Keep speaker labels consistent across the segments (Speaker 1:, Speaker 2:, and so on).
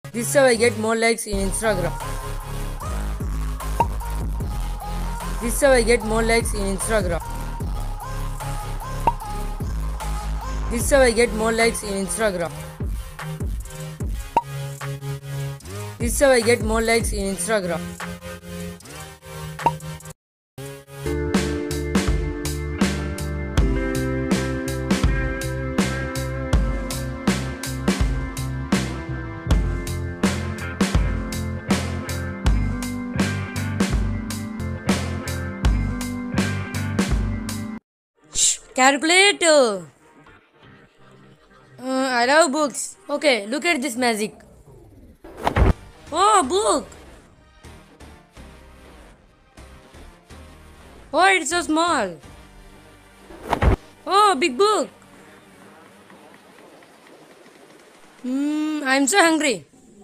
Speaker 1: This is how I get more likes in Instagram. This is how I get more likes in Instagram. This is how I get more likes in Instagram. This is how I get more likes in Instagram. Calculator. I love books. Okay, look at this magic. Oh, book. Oh, it's so small. Oh, big book. I'm so hungry.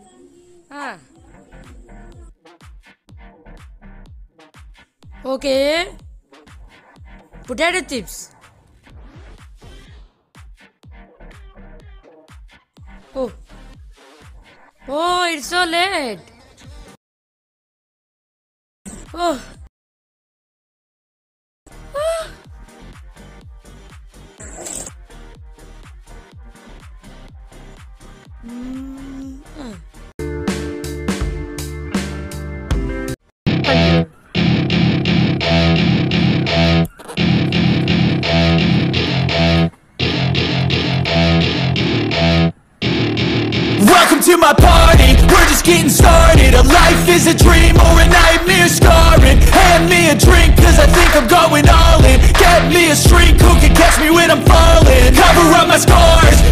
Speaker 1: Okay. Potato chips. Oh. Oh, it's so late. Oh.
Speaker 2: Welcome to my party, we're just getting started. A life is a dream or a nightmare scarring. Hand me a drink cause I think I'm going all in. Get me a shrink who can catch me when I'm falling. Cover up my scars,